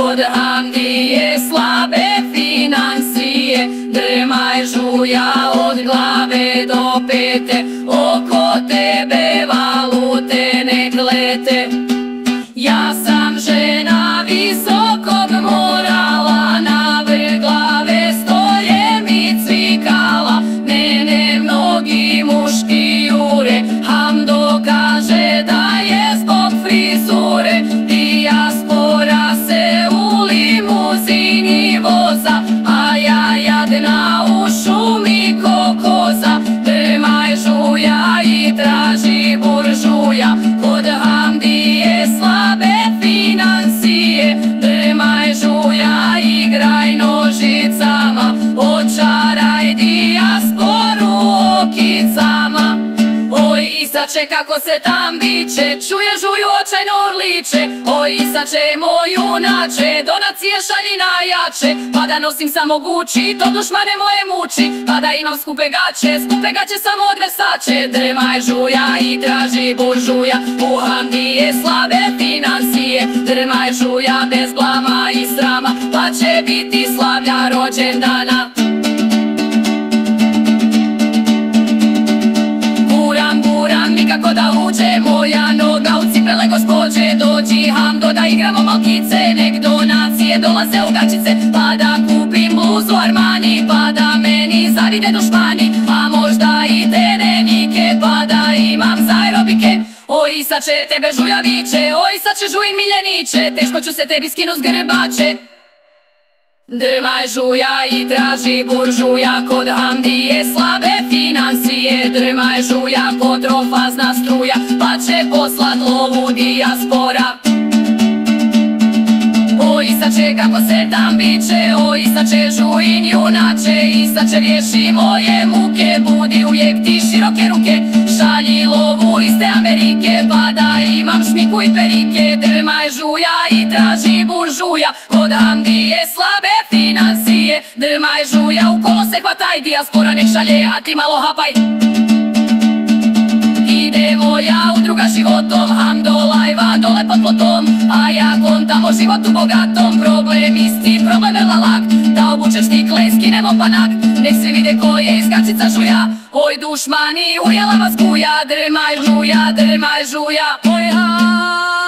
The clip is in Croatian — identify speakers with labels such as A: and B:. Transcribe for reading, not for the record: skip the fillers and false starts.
A: kod Hamdije slabe financije. Drmaj žuja od glave do pete, oko tebe valute nek lete. Ja sam žena visokog morala, na vrh glave stoje mi cvikala. Mene mnogi muški jure, Hamdo kaže da je zbog frizure. Dijaspora se u limuzini voza, a ja jadna u šumi ko koza. Drmaj žuja i traži buržuja, kod Hamdije slabe financije. Drmaj žuja, igraj nožicama, očaraj dijasporu okicama. Oj isače kako se tam biće, čuje žuju očajno orliče. Oj isače moj junače, donacije šalji najjače. Pa da nosim samo Gucci, to dušmane moje muči. Pa da imam skupe gaće samo od Versace. Drmaj žuja i traži buržuja, u Hamdije slabe financije. Drmaj žuja bez blama i srama, pa će biti slavlja rođendana. Nikako da uđe moja noga u cipele gospođe. Dođi Hamdo da igramo malkice, nek donacije dolaze u gačice. Pa da kupim bluzu Armani, pa da meni zavide dušmani. A možda i terenike, pa da imam zajrobike. Oj isače tebe žuja viče, oj isače žujin miljeniče, teško ću se tebi skinu s grbače. Drmaj žuja i traži buržuja, kod Hamdije slabe financije. Drmaj žuja ko trofazna struja, pa će poslat lovu dijaspora. O isače kako se tam biće, o isače žujin junače. Isače riješi moje muke, budi uvijek ti široke ruke. Šalji lovu iz te Amerike, pa da imam šmiku i perike. Drmaj žuja i traži buržuja, kod Hamdije slabe financije. Drmaj žuja, u kolo se hvataj, dijaspora nek šalje, a ti malo hapaj. Ide moja udruga životom, Hamdo lajva dole pod plotom, a ja kontam o životu bogatom. Problem isti, problem vrlo lak, da obučeš stikle, skinemo panak, nek se vide ko je iskačica žuja. Oj dušmani, ujela vas kuja, drmaj žuja, oj ha.